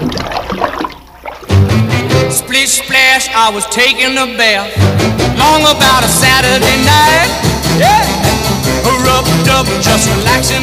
Splish splash, I was taking a bath, long about a Saturday night. Yeah, rubbed up, just relaxing